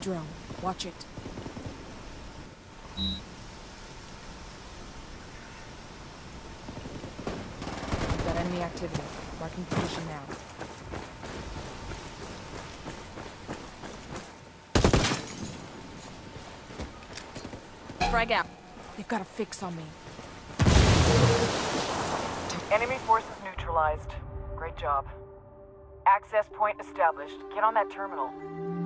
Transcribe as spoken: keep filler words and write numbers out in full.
Drone, watch it. We've got enemy activity. Marking position now. Frag out. They've got a fix on me. Enemy forces neutralized. Great job. Access point established. Get on that terminal.